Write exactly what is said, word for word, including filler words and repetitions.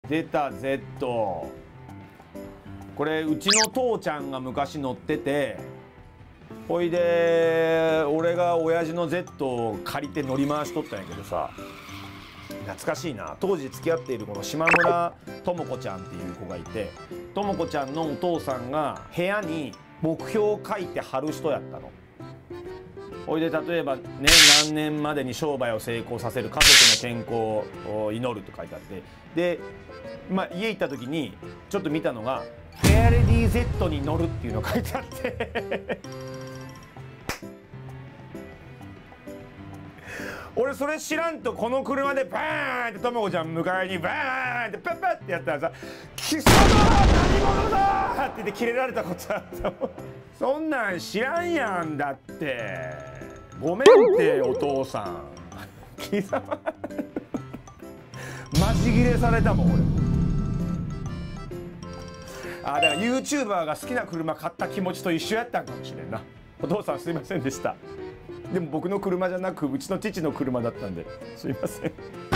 出た Z。 これうちの父ちゃんが昔乗ってて、ほいで俺が親父の Z を借りて乗り回しとったんやけどさ、懐かしいな。当時付き合っているこの島村智子ちゃんっていう子がいて、智子ちゃんのお父さんが部屋に目標を書いて貼る人やったの。ほいで例えばね、何年までに商売を成功させる、家族の健康を祈ると書いてあって、で、まあ、家行った時にちょっと見たのがフェアレディ Z に乗るっていうの書いてあって俺それ知らんとこの車でバーンってともこちゃん迎えにバーンってパッパッってやったらさ「貴様は何者だ!」って言ってキレられたことあったもん。そんなん知らんやん。だってごめんってお父さん貴様マジギレされたもん俺。あ、だから ユーチューバー が好きな車買った気持ちと一緒やったんかもしれんな。お父さんすいませんでした。でも僕の車じゃなくうちの父の車だったんですいません。